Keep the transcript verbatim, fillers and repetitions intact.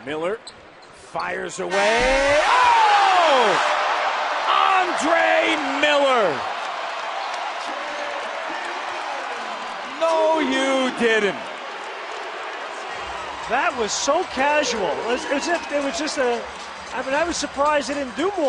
Miller fires away. Oh! Andre Miller! No, you didn't. That was so casual. It was, as if it was just a. I mean, I was surprised they didn't do more.